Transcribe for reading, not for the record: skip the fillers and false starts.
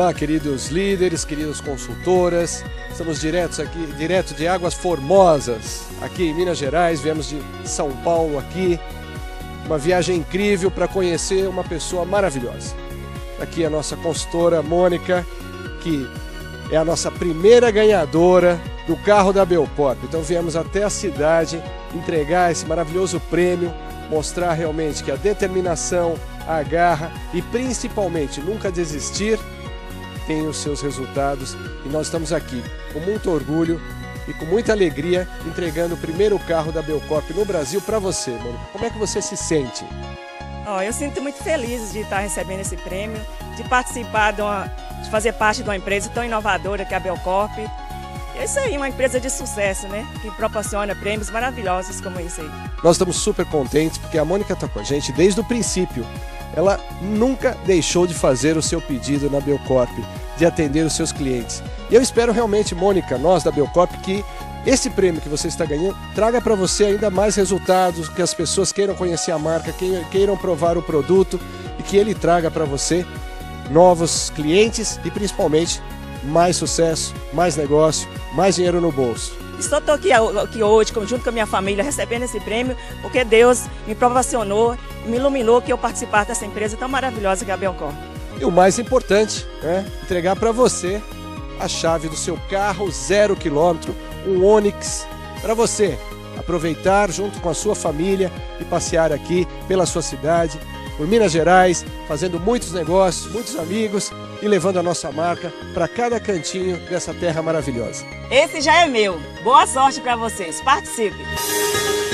Olá, queridos líderes, queridas consultoras. Estamos direto de Águas Formosas, aqui em Minas Gerais. Viemos de São Paulo aqui. Uma viagem incrível para conhecer uma pessoa maravilhosa. Aqui a nossa consultora Mônica, que é a nossa primeira ganhadora do carro da Belcorp. Então viemos até a cidade entregar esse maravilhoso prêmio, mostrar realmente que a determinação, a garra e principalmente nunca desistir tem os seus resultados, e nós estamos aqui com muito orgulho e com muita alegria entregando o primeiro carro da Belcorp no Brasil para você, Mônica. Como é que você se sente? Eu sinto muito feliz de estar recebendo esse prêmio, de participar de fazer parte de uma empresa tão inovadora que é a Belcorp. É isso aí, uma empresa de sucesso, né? Que proporciona prêmios maravilhosos como esse aí. Nós estamos super contentes porque a Mônica está com a gente desde o princípio. Ela nunca deixou de fazer o seu pedido na Belcorp, de atender os seus clientes. E eu espero realmente, Mônica, nós da Belcorp, que esse prêmio que você está ganhando traga para você ainda mais resultados, que as pessoas queiram conhecer a marca, queiram provar o produto e que ele traga para você novos clientes e principalmente mais sucesso, mais negócio, mais dinheiro no bolso. Estou aqui hoje, junto com a minha família, recebendo esse prêmio, porque Deus me proporcionou, me iluminou que eu participasse dessa empresa tão maravilhosa que é a Belcorp. E o mais importante, entregar para você a chave do seu carro 0 km, um Onix, para você aproveitar junto com a sua família e passear aqui pela sua cidade, por Minas Gerais, fazendo muitos negócios, muitos amigos e levando a nossa marca para cada cantinho dessa terra maravilhosa. Esse já é meu. Boa sorte para vocês. Participe!